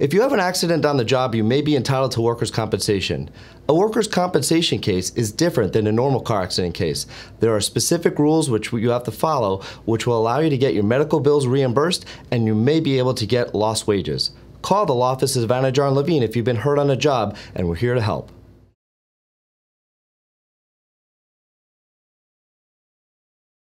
If you have an accident on the job, you may be entitled to workers' compensation. A workers' compensation case is different than a normal car accident case. There are specific rules which you have to follow, which will allow you to get your medical bills reimbursed, and you may be able to get lost wages. Call the law offices of Anna Jar and Levine if you've been hurt on a job, and we're here to help.